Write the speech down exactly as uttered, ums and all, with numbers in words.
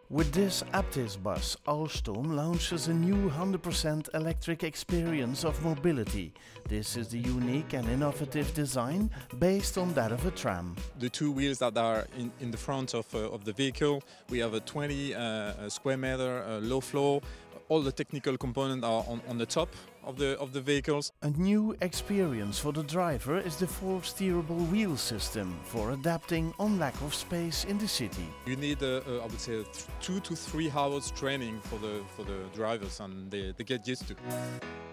With this Aptis bus, Alstom launches a new one hundred percent electric experience of mobility. This is the unique and innovative design based on that of a tram. The two wheels that are in, in the front of, uh, of the vehicle, we have a twenty uh, square meter uh, low floor. All the technical components are on, on the top of the, of the vehicles. A new experience for the driver is the four steerable wheel system for adapting on lack of space in the city. You need, uh, uh, I would say, two to three hours training for the, for the drivers, and they, they get used to.